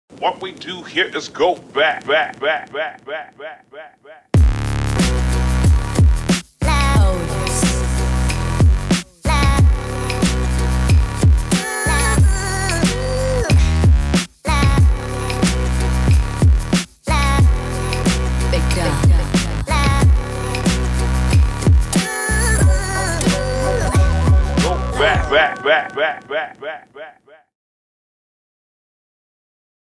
What we do here is go back. Back.